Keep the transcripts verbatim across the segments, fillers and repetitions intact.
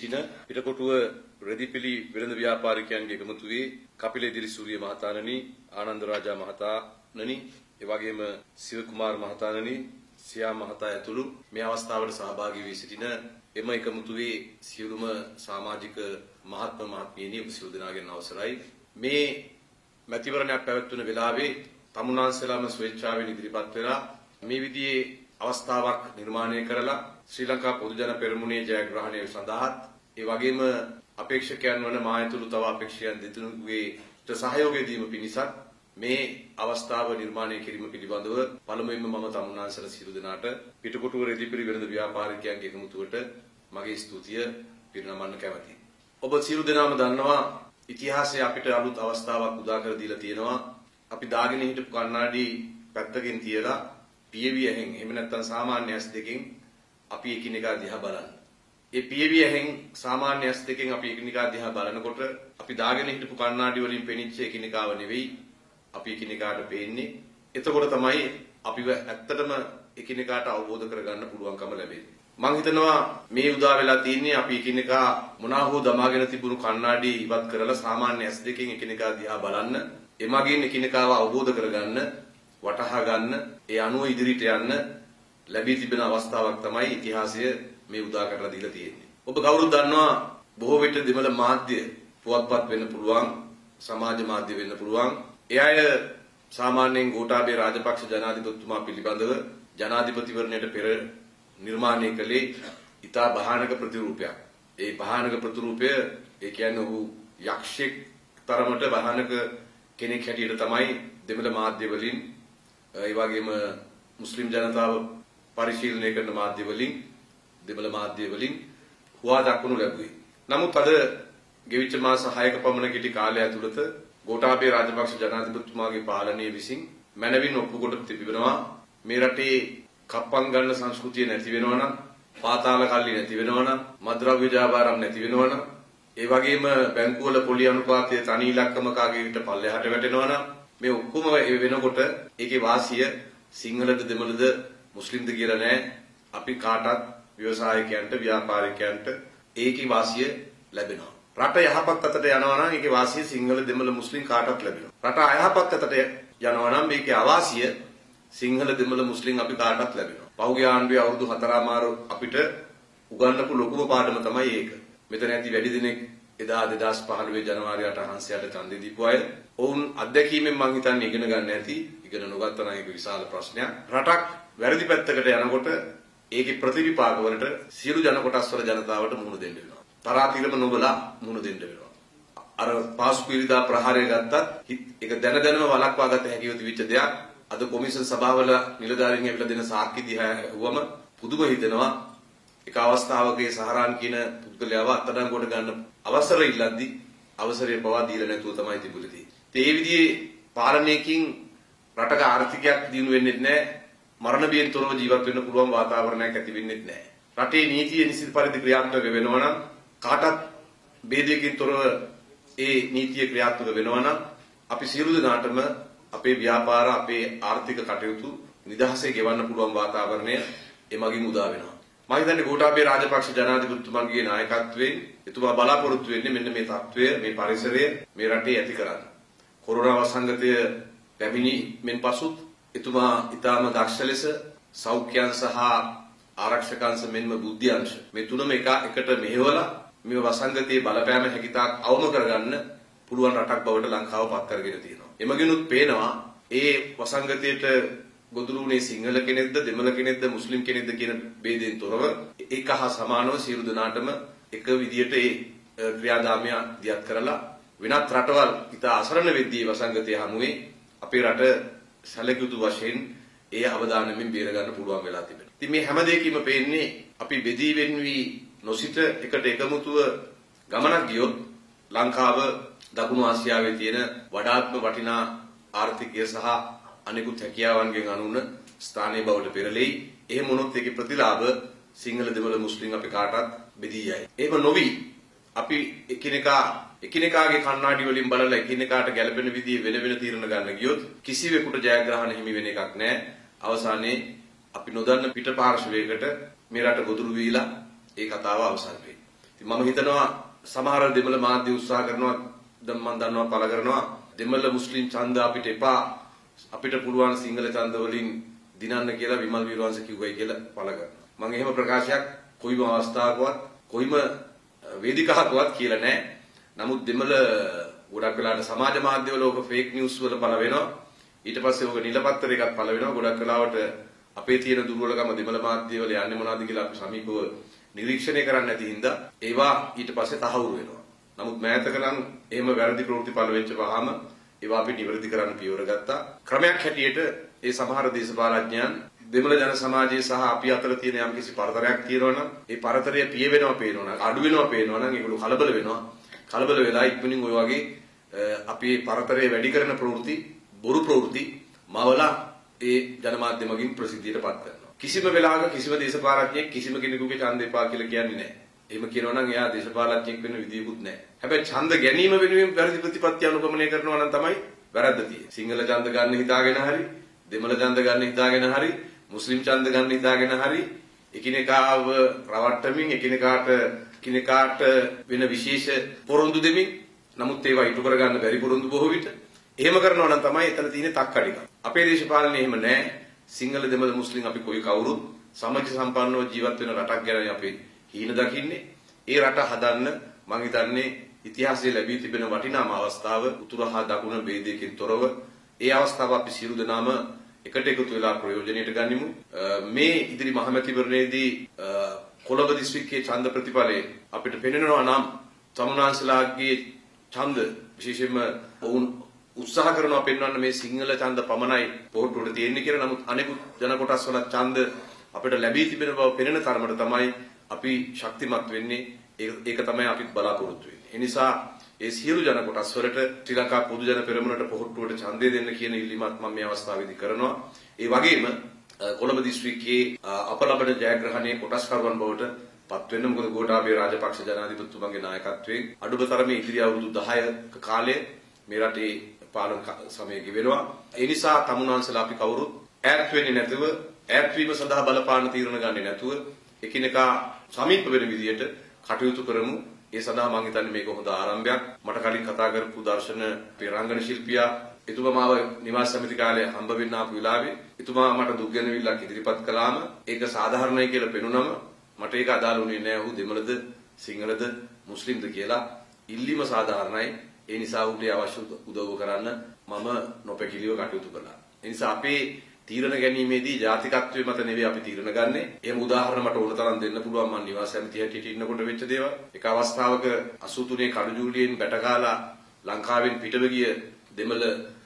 සිටින පිටකොටුව රෙදිපිලි වෙළඳ ව්‍යාපාරිකයන්ගේ එකමුතුවේ කපිල ඉදිරිසූරිය මහතාණනි, ආනන්ද රාජා මහතාණනි, ඒ වගේම සිව කුමාර මහතාණනි, සියා මහතා ඇතුළු මේ අවස්ථාවට සහභාගී වී සිටින එම එකමුතුවේ සියලුම සමාජික මහත්ම මහත්මියනි ඔබ සියලු දෙනාගෙන් අවසරයි. මේ මැතිවරණයක් පැවැත්වෙන වෙලාවේ තමුන්නාන්සලාම ස්වේච්ඡාවෙන් ඉදිරිපත් වෙලා මේ විදිහේ අවස්ථාවක් නිර්මාණය කරලා ශ්‍රී ලංකා පොදු ජන පෙරමුණේ ජයග්‍රහණය සඳහාත් ඒ වගේම අපේක්ෂකයන් වන මා ඇතුළු තව අපේක්ෂකයන් දෙතුන්ගේ සහයෝගය දීම පිණිසත් මේ අවස්ථාව නිර්මාණය කිරීම පිළිබඳව පළමුවෙන්ම මම තමුන්නාන්සලා සියලු දෙනාට පිටකොටුව රෙදිපිලි වෙළඳ ව්‍යාපාරිකයන්ගේ එකමුතුවට මගේ ස්තුතිය පිරිනමන්න කැමැතියි. ඔබ සියලු දෙනාම දන්නවා ඉතිහාසයේ අපිට අලුත් අවස්ථාවක් උදා කර දීලා තියෙනවා. අපි දාගෙන හිටපු කණ්ණාඩි පැත්තකින් තියලා පියවි ඇහෙන් එහෙම නැත්නම් සාමාන්‍ය ඇස් දෙකෙන් අපි එකිනෙකා දිහා බලන්න. ඒ පියවි ඇහෙන් සාමාන්‍ය ඇස් දෙකෙන් අපි එකිනෙකා දිහා බලනකොට අපි දාගෙන හිටපු කණ්ණාඩි වලින් පෙනිච්ච එකිනෙකාව නෙවෙයි අපි එකිනෙකාට පේන්නේ. එතකොට තමයි අපිව ඇත්තටම එකිනෙකාට අවබෝධ කරගන්න පුළුවන්කම ලැබෙන්නේ. මම හිතනවා මේ උදා වෙලා තින්නේ අපි එකිනෙකා මොනවා හෝ දමාගෙන තිබුණු කණ්ණාඩි ඉවත් කරලා සාමාන්‍ය ඇස් දෙකෙන් එකිනෙකා දිහා බලන්න, එමගින් එකිනෙකාව අවබෝධ කරගන්න, වටහා ගන්න, ඒ අනුව ඉදිරියට යන්න ලැබී තිබෙන අවස්ථාවක් තමයි ඉතිහාසය මේ උදා කරලා දීලා තියෙන්නේ. ඔබ කවුරුත් දන්නවා බොහෝ විට දෙමළ මාධ්‍ය පුවත්පත් වෙන්න පුළුවන්, සමාජ මාධ්‍ය වෙන්න පුළුවන්. ඒ අය සාමාන්‍යයෙන් ගෝඨාභය රාජපක්ෂ ජනාධිපතිතුමා පිළිබඳව ජනාධිපතිවරණයට පෙර නිර්මාණය කළේ ඉතා භයානක ප්‍රතිරූපයක්. ඒ භයානක ප්‍රතිරූපය ඒ කියන්නේ ඔහු යක්ෂයෙක් තරමට භයානක කෙනෙක් හැටියට තමයි දෙමළ මාධ්‍ය වලින් ඒ වගේම මුස්ලිම් ජනතාව පරිශීලනය කරන මාධ්‍ය වලින් දෙමළ මාධ්‍ය වලින් හුවා දක්වනු ලැබුවේ. නමුත් අද ගෙවිච්ච මාස හයක පමණ කෙටි කාලය ඇතුළත ගෝඨාභය රාජපක්ෂ ජනාධිපතිතුමාගේ පාලනය විසින් මැනවින් ඔප්පු කොට තිබෙනවා මේ රටේ කප්පම් ගන්න සංස්කෘතිය නැති වෙනවා නම්, පාතාල කල්ලි නැති වෙනවා නම්, මද්ද්‍රව්‍ය ව්‍යාපාරම් නැති වෙනවා නම්, ඒ වගේම බැංකුවල පොලි අනුපාතය තනි ඉලක්කම කාගේ විතර පල්ලෙහාට වැටෙනවා නම් මේ ඔක්කොම වෙනකොට ඒකේ වාසිය සිංහලද දෙමළද මුස්ලිම්ද කියලා නෑ. අපි කාටත් ව්‍යවසායකයන්ට ව්‍යාපාරිකයන්ට ඒකේ වාසිය ලැබෙනවා. රට යහපත් අතට යනවා නම් ඒකේ වාසිය සිංහල දෙමළ මුස්ලිම් කාටත් ලැබෙනවා. රට අයහපත් අතට යනවා නම් මේකේ අවාසිය සිංහල දෙමළ මුස්ලිම් අපි කාටත් ලැබෙනවා. පහුගිය ආණ්ඩුවේ අවුරුදු හතරමාරු අපිට උගන්වපු ලොකුම පාඩම තමයි ඒක. මෙතන ඇති වැඩි දිනෙක එදා දෙදාස් පහළොව ජනවාරි අට හංසයට ඡන්දෙ දීපු අය ඔවුන් අත්දැකීමෙන් මං හිතන්නේ ඉගෙන ගන්න ඇති. ඉගෙන නොගත්තා නම් ඒක විශාල ප්‍රශ්නයක්. රටක් වැරදි පැත්තකට යනකොට ඒකේ ප්‍රතිවිපාක වලට සියලු ජන කොටස් වල ජනතාවට මුහුණ දෙන්න වෙනවා. තරාතිරම නොබලා මුහුණ දෙන්න වෙනවා. අර පාස්කුවිරිදා ප්‍රහාරය ගත්තත් ඒක දැන දැනම වළක්වා ගත හැකිව තිබිච්ච දෙයක්. අද කොමිෂන් සභාවල නිලධාරීන් ඇවිල්ලා දෙන සාක්ෂි දිහා ඇහුවම පුදුම හිතෙනවා. එක අවස්ථාවක ඒ සහරාන් කියන පුද්ගලයාව අත්අඩංගුවට ගන්න අවසර ඉල්ලද්දී අවසරය පවා දීලා නැතුව තමයි තිබුණේ. ඒ විදිහේ පාලනයකින් රටක ආර්ථිකයක් දියුණු වෙන්නේ නැහැ. මරණ බියෙන් තොරව ජීවත් වෙන්න පුළුවන් වාතාවරණයක් ඇති වෙන්නේ නැහැ. රටේ නීතිය නිසි පරිදි ක්‍රියාත්මක වෙනවා නම් කාටත් ભેදයකින් තොරව ඒ නීතිය ක්‍රියාත්මක වෙනවා නම් අපි සියලු දෙනාටම අපේ ව්‍යාපාර අපේ ආර්ථික කටයුතු නිදහසේ ගෙවන්න පුළුවන් වාතාවරණය එමගින් උදා වෙනවා. මම හිතන්නේ ගෝඨාභය රාජපක්ෂ ජනාධිපතිතුමාගේ නායකත්වයෙන් එතුමා බලාපොරොත්තු වෙන්නේ මෙන්න මේ තත්ත්වය, මේ පරිසරය මේ රටේ ඇති කරන්න. කොරෝනා වසංගතය පැමිණීමෙන් පසුත් එතුමා ඊටාම දක්ෂ ලෙස සෞඛ්‍යංශ සහ ආරක්ෂකංශ මෙන්ම බුද්ධ්‍යංශ මේ තුනම එක එකට මෙහෙवला මේ වසංගතයේ බලපෑම හැකිතාක් අවම කරගන්න පුළුවන් රටක් බවට ලංකාව පත් කරගෙන තියෙනවා. එමගිනුත් පේනවා ඒ වසංගතයට ගොදුරුනේ සිංහල කෙනෙක්ද දෙමළ කෙනෙක්ද මුස්ලිම් කෙනෙක්ද කියන ભેදයෙන් තොරව ඒක හා සමානව සියලු දෙනාටම එක විදියට ඒ ක්‍රියාදාමය දියත් කරලා වෙනත් රටවල් ඉතා අසරණ වෙද්දී වසංගතය හමුවේ අපේ රට සැලකුතු වශයෙන් ඒ අවදානමින් බේර ගන්න පුළුවන් වෙලා තිබෙනවා. ඉතින් මේ හැම දෙයකම පේන්නේ අපි බෙදී වෙන්වි නොසිට එකට එකමුතුව ගමනක් ගියොත් ලංකාව දකුණු ආසියාවේ තියෙන වඩාත්ම වටිනා ආර්ථිකය සහ අනෙකුත් හැකියාවන්ගෙන් අනුන ස්ථානීය බවට පෙරළෙයි. එහෙම වුණොත් ඒකේ ප්‍රතිලාභ සිංහල දෙමළ මුස්ලිම් අපි කාටත් බෙදී යයි. එහෙම නොවි අපි එකිනෙකා එකිනෙකාගේ කණ්ණාඩි වලින් බලලා එකිනෙකාට ගැළපෙන විදිහේ වෙන වෙන තීරණ ගන්න ගියොත් කිසිවෙකුට ජයග්‍රහණ හිමි වෙන එකක් නැහැ. අවසානයේ අපි නොදන්න පිටපාර්ශවයකට මේ රට ගොදුරු වීලා ඒ කතාව අවසන් වෙයි. ඉතින් මම හිතනවා සමහර දෙමළ මාධ්‍ය උත්සාහ කරනවා දැන් මම දන්නවා පළ කරනවා දෙමළ මුස්ලිම් ඡන්ද අපිට එපා අපිට පුළුවන් සිංහල ඡන්ද වලින් දිනන්න කියලා විමල් වීරවංශ කිව්වයි කියලා පළ කරනවා. මම එහෙම ප්‍රකාශයක් කොයිම අවස්ථාවකවත් කොයිම වේදිකාවකවත් කියලා නැහැ. නමුත් දෙමළ ගොඩක් වෙලාවට සමාජ මාධ්‍යවල ඕක ෆේක් නිවුස් වල පළ වෙනවා. ඊට පස්සේ ඕක නිලපත්තරයකත් පළ වෙනවා. ගොඩක් වෙලාවට අපේ තියෙන දුර්වලකම දෙමළ මාධ්‍යවල යන්නේ මොනවද කියලා අපි සමීපව නිරීක්ෂණය කරන්නේ නැති හින්දා ඒවා ඊට පස්සේ තහවුරු වෙනවා. නමුත් මෑතක නම් එහෙම වැරදි ප්‍රවෘත්ති පළ වෙච්ච වහම ඒවා අපි නිවැරදි කරන්න පියවර ගත්තා. ක්‍රමයක් හැටියට ඒ සමහර දේශපාලඥයන් දෙමළ ජන සමාජයේ සහ අපි අතර තියෙන යම්කිසි පරතරයක් තියෙනවා නම් ඒ පරතරය පිය වෙනවා පේනවා නම් අඩු වෙනවා පේනවා නම් ඒගොල්ලෝ කලබල වෙනවා. කලබල වෙලා ඉක්මනින් ඔය වගේ අපි පරතරය වැඩි කරන ප්‍රවෘත්ති බොරු ප්‍රවෘත්ති මවලා ඒ ජනමාධ්‍ය මගින් ප්‍රසිද්ධියට පත් කරනවා. කිසිම වෙලාවක කිසිම දේශපාලඥයෙක් කිසිම කෙනෙකුගේ ඡන්ද එපා කියලා කියන්නේ නැහැ. එහෙම කියනවා නම් එයා දේශපාලඥයෙක් වෙන්න විදියකුත් නැහැ. හැබැයි ඡන්ද ගැනීම වෙනුවෙන් වැරදි ප්‍රතිපත්ති අනුගමනය කරනවා නම් තමයි වැරද්ද තියෙන්නේ. සිංහල ඡන්ද ගන්න හිතාගෙන හරි, දෙමළ ඡන්ද ගන්න හිතාගෙන හරි, මුස්ලිම් ඡන්ද ගන්න හිතාගෙන හරි එකිනෙකාව රවට්ටමින් එකිනෙකාට එකිනෙකාට වෙන විශේෂ පොරොන්දු දෙමින් නමුත් ඒවා ඉටු කරගන්න බැරි පොරොන්දු බොහෝ විට එහෙම කරනවා නම් තමයි එතන තියෙන තක්කඩික. අපේ දේශපාලනේ එහෙම නැහැ. සිංහල දෙමළ මුස්ලිම් අපි කොයි කවුරුත් සමාජ සම්පන්නව ජීවත් වෙන රටක් ගැන අපි හීන දකින්නේ. ඒ රට හදන්න මම හිතන්නේ ඉතිහාසයේ ලැබී තිබෙන වටිනාම අවස්ථාව උතුර හා දකුණ ભેදයකින් තොරව ඒ අවස්ථාව අපි සියලු දෙනාම එකට එකතු වෙලා ප්‍රයෝජනෙට ගනිමු. මේ ඉදිරි මහමැතිවරණයේදී කොළඹ දිස්ත්‍රික්කයේ ඡන්ද ප්‍රතිඵලය අපිට පෙනෙනවා නම් තමුන්වන්සලාගේ ඡන්ද විශේෂයෙන්ම වුන් උත්සාහ කරනවා පෙන්වන්න මේ සිංහල ඡන්ද පමණයි පොහොට්ටුවට තියෙන්නේ කියලා. නමුත් අනෙකුත් ජන කොටස් වල ඡන්ද අපිට ලැබී තිබෙන බව පෙනෙන තරමට තමයි අපි ශක්තිමත් වෙන්නේ. ඒක තමයි අපිත් බලාපොරොත්තු වෙන්නේ. ඒ නිසා ඒ සියලු ජන කොටස් වලට ශ්‍රී ලංකා පොදු ජන පෙරමුණට පොහොට්ටුවට ඡන්දය දෙන්න කියන ඉල්ලීමත් මම මේ අවස්ථාවේදී කරනවා. ඒ වගේම කොළඹ දිස්ත්‍රික්කයේ අප ලබන ජයග්‍රහණයේ කොටස්කරුවන් බවට පත් වෙන්න. මොකද ගෝඨාභය රාජපක්ෂ ජනාධිපතිතුමාගේ නායකත්වයෙන් අඩුබතරමේ ඉදිරි අවුරුදු දහයක කාලය මේ රටේ පාලන සමය ගෙවෙනවා. ඒ නිසා තමුන්වන්සලා අපි කවුරුත් ඈත් වෙන්නේ නැතුව ඈත් වීම සඳහා බලපාන තීරණ ගන්නේ නැතුව එකිනෙකා සමීප වෙන විදියට කටයුතු කරමු. ඒ සඳහා මම හිතන්නේ මේක හොඳ ආරම්භයක්. මට කලින් කතා කරපු දර්ශන පෙරංගන ශිල්පියා එතුමා මාව නිවාස සමිති කාලේ හම්බ වෙන්න ආපු වෙලාවේ එතුමා මට දුක් ගැනවිල්ලක් ඉදිරිපත් කළාම ඒක සාධාරණයි කියලා පෙනුනම මට ඒක අදාළ වුණේ නැහැ. ඔහු දෙමළද සිංහලද මුස්ලිම්ද කියලා ඉල්ලීම සාධාරණයි. ඒ නිසා උට අවශ්‍ය උදව්ව කරන්න මම නොපැකිලිව කටයුතු කළා. ඒ නිසා අපේ තීරණ ගැනීමේදී ජාතිකත්වයේ මත නෙවෙයි අපි තීරණ ගන්නෙ. එහෙම උදාහරණ මට ඕන තරම් දෙන්න පුළුවන්. මම නිවාස සමිතිය හැටියට ඉන්නකොට වෙච්ච දේවල්. එක අවස්ථාවක අසූ තුනේ කඩුජූලියෙන් බැටකාලා ලංකාවෙන් පිටව ගිය දෙමළ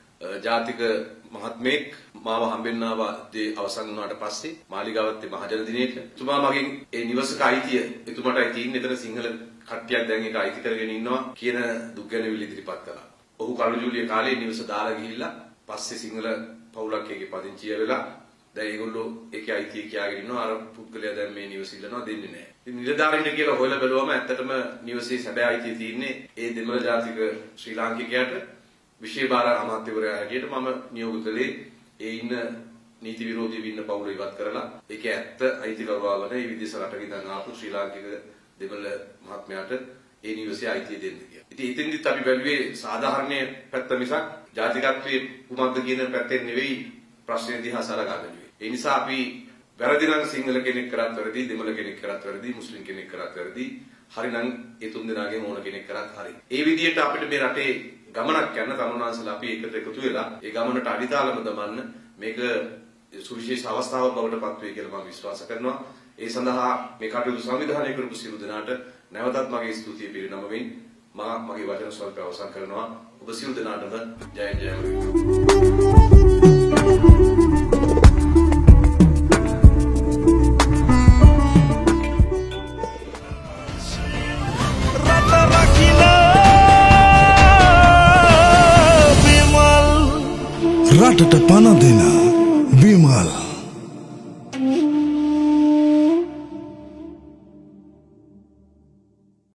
ජාතික මහත්මයෙක් මාව හම්බෙන්න ආවා. ඒ අවසන් වුණාට පස්සේ මාලිගාවත්තේ මහජන දිනේට එතුමා මගෙන් ඒ නිවසක අයිතිය එතුමාටයි තියෙන්නේ. එතන සිංහල කට්ටියක් දැන් ඒක අයිති කරගෙන ඉන්නවා කියන දුක් ගැනවිලි ඉදිරිපත් කළා. ඔහු කඩුජූලිය කාලේ නිවස දාලා ගිහිල්ලා පස්සේ සිංහල පවුලක් එකේ පදිංචිය වෙලා දැන් ඒගොල්ලෝ ඒකේ අයිතිය කියාගෙන ඉන්නවා. අර පුද්ගලයා දැන් මේ නිවස ඉල්ලනවා දෙන්නේ නැහැ. ඉතින් නිලධාරීන් කියලා හොයලා බැලුවම ඇත්තටම නිවසේ සැබෑ අයිතිය තියෙන්නේ ඒ දෙමළ ජාතික ශ්‍රී ලාංකිකයාට. විශේෂ බාර අමාත්‍යවරයා හැටියට මම නියෝග කළේ ඒ ඉන්න නීති විරෝධී වින්න පවුල ඉවත් කරලා ඒක ඇත්ත අයිතිකරුවාගෙන ඒ විදේශ රටක ඉඳන් ආපු ශ්‍රී ලාංකික දෙමළ මහත්මයාට ඒ නිවසේ අයිතිය දෙන්න කියලා. ඉතින් ඉතින්දිත් අපි බැලුවේ සාධාරණයේ පැත්ත මිසක් ජාතිකත්වයේ කුමක්ද කියන පැත්තෙන් නෙවෙයි ප්‍රශ්නේ දිහා සලකා බැලුවේ. ඒ නිසා අපි වැරදි නම් සිංහල කෙනෙක් කරත් වැරදි, දෙමළ කෙනෙක් කරත් වැරදි, මුස්ලිම් කෙනෙක් කරත් වැරදි, හරිනම් ඒ තුන් දෙනාගේ ඕන කෙනෙක් කරත් හරි. ඒ විදිහට අපිට මේ රටේ ගමනක් යන තමුන්වන්සලා අපි එකට එකතු වෙලා ඒ ගමනට අඩිතාලම දමන්න මේක සුවිශේෂ අවස්ථාවක් බවට පත් වේ කියලා මම විශ්වාස කරනවා. ඒ සඳහා මේ කටයුතු සංවිධානය කරපු සියලු දෙනාට නැවතත් මගේ ස්තුතිය පිරිනමමින් මා මගේ වචන ස්වල්පය අවසන් කරනවා. ඔබ සියලු දෙනාටම ජය ජය රටට පණ දෙන විමල්